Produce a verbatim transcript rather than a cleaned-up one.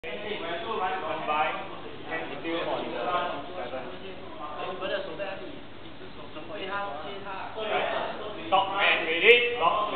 Combine and still on the seven. Stop and ready. Stop.